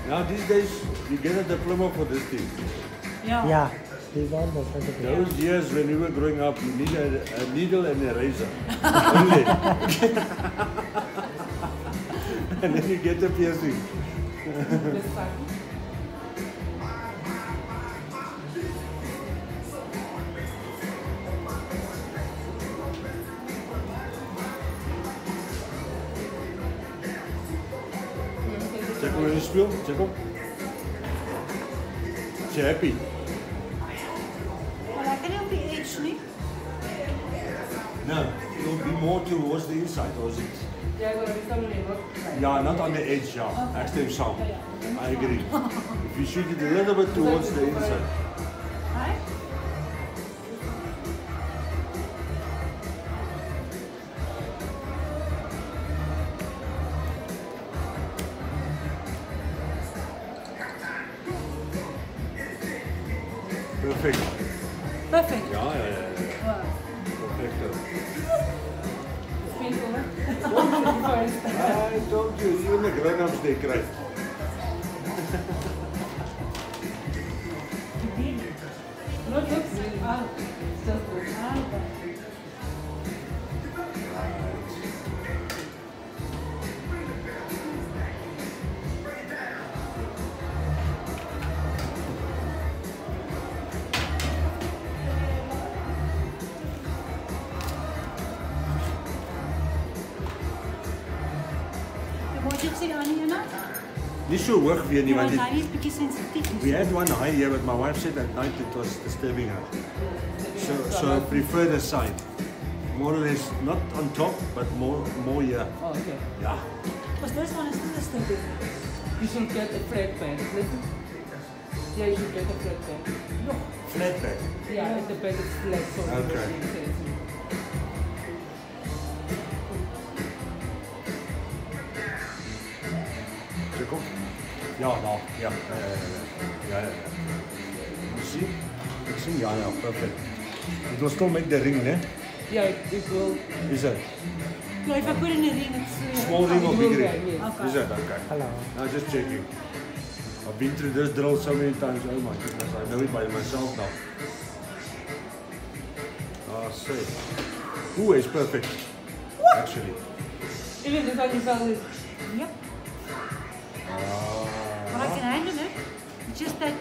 Now these days, you get a diploma for this thing. Yeah. Those years when we were growing up, you need a needle and a razor. Only. And then you get the piercing. Check on the spiel. Check on. Is je happy? Maar hij kan op die edge niet. No, it will be more towards the inside, or is it? Yeah, not on the edge, yeah. Extreme sound. I agree. If you shoot it a little bit towards the inside. Right? Perfect. Perfect. Ja. Wow. Perfect. Painful, hè? I told you, even the grown-ups they cry. No jokes. It's just good. Wat je sê aan Anna? Niet zo hoog weer nie, want Hy is bietjie sensitief. we had one high here, but my wife said at night it was disturbing her. So I prefer the side. More or less, not on top, but more here. Oh, okay. Yeah. Because this one is still disturbing. You should get a flat pan. Listen. Yeah, you should get a flat pan. No. Flat back. Yeah, the bed is flat, so Okay. it makes sense. Check op. Ja, nou, ja. Ja. You see? You see? Ja, perfect. It will still make the ring, né? Yeah, it will. Is it? No, if I put in a ring, it's... Small ring or It big will, ring? yes. Okay. Is it? Okay. Hello. Now just checking. I've been through this drill so many times. Oh my goodness, I know it by myself now. Ah, see. Ooh, it's perfect. Actually. Even this one is only. Yep. But I can handle it. It's just that...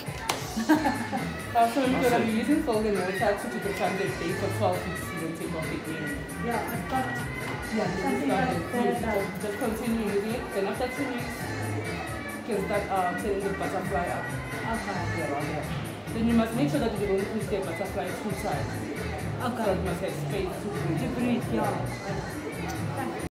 So because I'm using folding notes, I took the time to take for 12 weeks to take off again. Yeah, I've got... Yeah, something like that. Just continue using it. Then after 2 weeks, you can start turning the butterfly up. Okay. Yeah, around there. Then you must make sure that you don't push the butterfly too tight. So Okay. it must have space to breathe. To breathe, yeah.